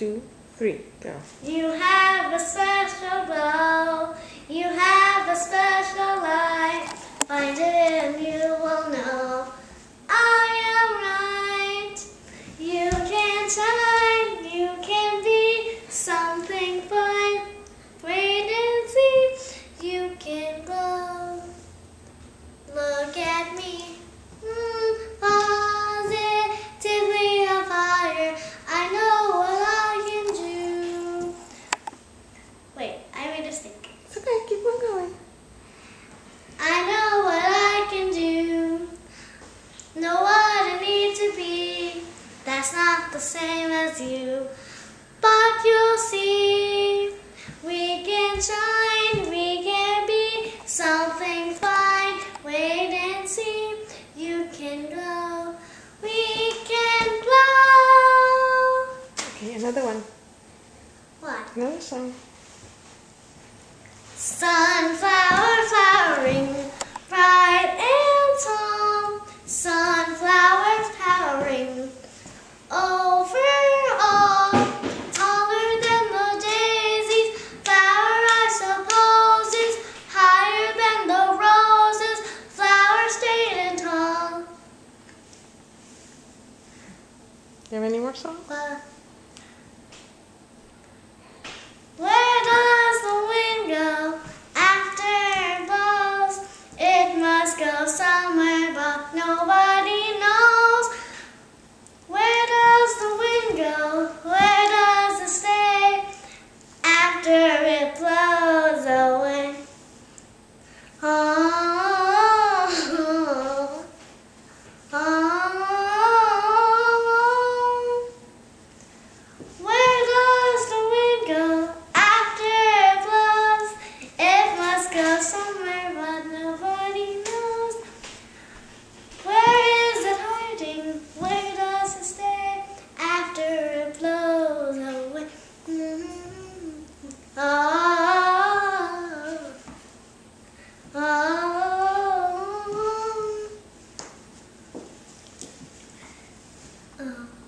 2, 3, go. You have a special glow. You have a special light. Find it and you will know I am right. You can shine. You can be something fine. Wait and see. You can glow. Look at me. Positively on fire. I know what I can do. Wait, I made a mistake. It's okay, keep on going. I know what I can do. Know what I need to be. That's not the same as you. But you'll see. We can shine. We can be something fine. Wait and see. You can glow. We can glow. Okay, another one. What? Another song. Sunflower flowering, bright and tall. Sunflowers towering over all. Taller than the daisies, flower I suppose is higher than the roses. Flowers standing tall. Do you have any more songs? Where does the wind go after it blows? It must go somewhere, but nobody knows. Where does the wind go? Where does it stay after it blows away? Oh, oh, oh. Where does the wind go after it blows? It must go somewhere, but nobody knows. Where is it hiding? Where does it stay after it blows away? Oh, oh, oh.